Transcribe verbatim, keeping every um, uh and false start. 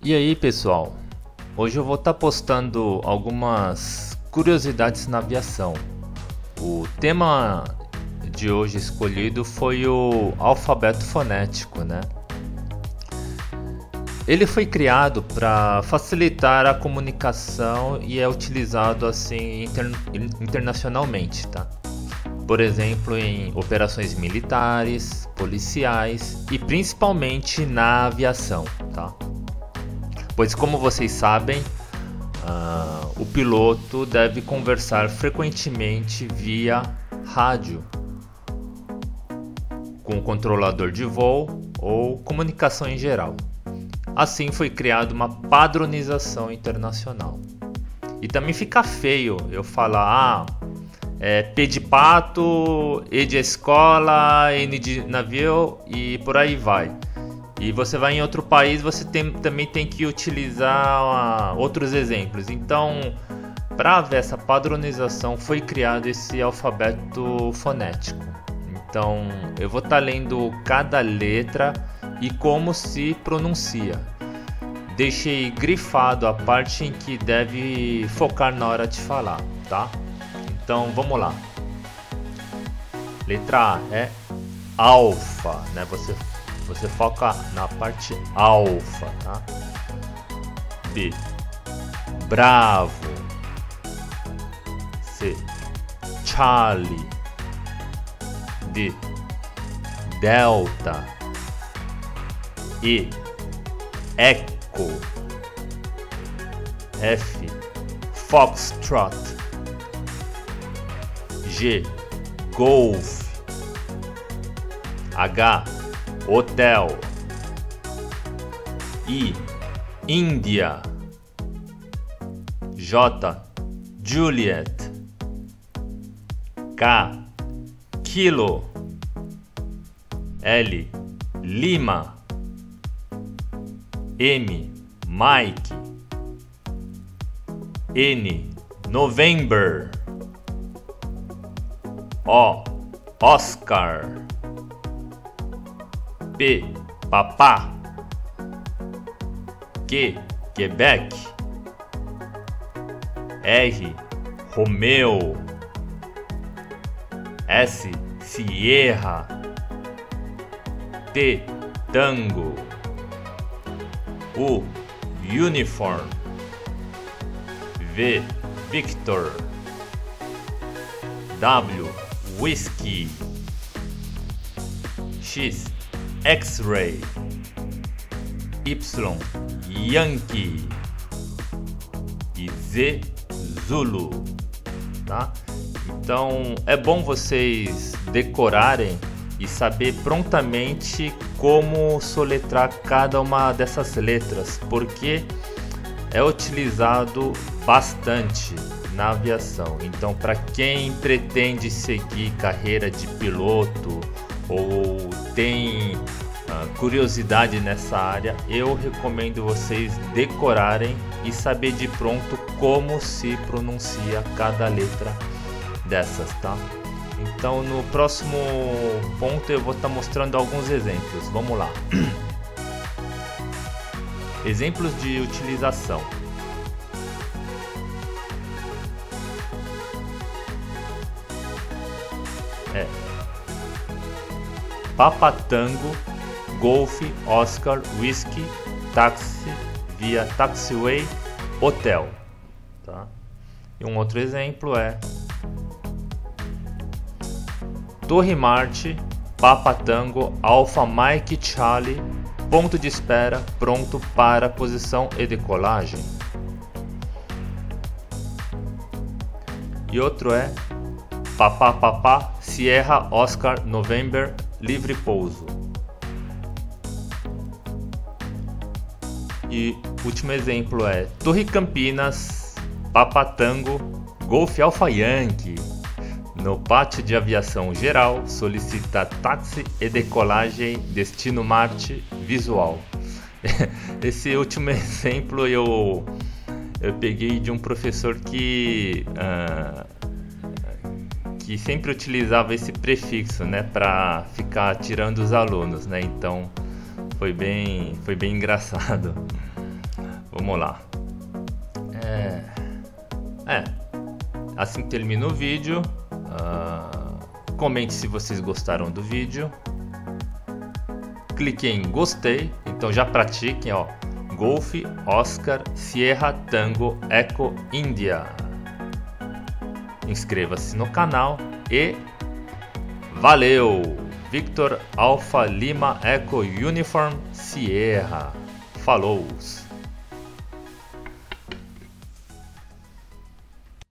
E aí, pessoal, hoje eu vou estar postando algumas curiosidades na aviação. O tema de hoje escolhido foi o alfabeto fonético, né? Ele foi criado para facilitar a comunicação e é utilizado assim inter... internacionalmente, tá? Por exemplo, em operações militares, policiais e principalmente na aviação, tá? Pois, como vocês sabem, uh, o piloto deve conversar frequentemente via rádio com o controlador de voo ou comunicação em geral. Assim foi criada uma padronização internacional. E também fica feio eu falar ah, é, P de pato, E de escola, N de navio e por aí vai. E você vai em outro país, você tem, também tem que utilizar uh, outros exemplos. Então, para ver essa padronização, foi criado esse alfabeto fonético. Então, eu vou estar lendo cada letra e como se pronuncia. Deixei grifado a parte em que deve focar na hora de falar, tá? Então, vamos lá. Letra A é alfa, né? Você Você foca na parte alfa, tá? B, bravo. C, Charlie. D, delta. E, echo. F, foxtrot. G, golf. H, hotel. I, Índia. J, Juliet. K, Kilo. L, Lima. M, Mike. N, November. O, Oscar. P, papá. Q, Quebec. R, Romeo. S, Sierra. T, Tango. U, Uniform. V, Victor. W, Whiskey. X, X-ray. Y, Yankee. E Z, Zulu, tá? Então é bom vocês decorarem e saber prontamente como soletrar cada uma dessas letras, porque é utilizado bastante na aviação. Então, para quem pretende seguir carreira de piloto ou tem uh, curiosidade nessa área, eu recomendo vocês decorarem e saber de pronto como se pronuncia cada letra dessas, tá? Então, no próximo ponto eu vou estar mostrando alguns exemplos. Vamos lá. Exemplos de utilização. É Papa Tango, Golf, Oscar, Whiskey, Taxi, via Taxiway, Hotel, tá? E um outro exemplo é Torre Marte, Papa Tango, Alpha Mike Charlie, ponto de espera, pronto para posição e decolagem. E outro é Papá Papá, Sierra Oscar November, livre pouso. E último exemplo é Torre Campinas, Papa Tango, Golf Alpha Yankee. No pátio de aviação geral, solicita táxi e decolagem destino Marte visual. Esse último exemplo eu, eu peguei de um professor que, uh, que sempre utilizava esse prefixo, né, para ficar tirando os alunos, né? Então foi bem, foi bem engraçado. Vamos lá. É, é. Assim que termina o vídeo, uh, comente se vocês gostaram do vídeo. Clique em gostei, então já pratiquem, ó. Golf, Oscar, Sierra, Tango, Eco, Índia. Inscreva-se no canal e valeu! Victor Alpha Lima Eco Uniform Sierra. Falou!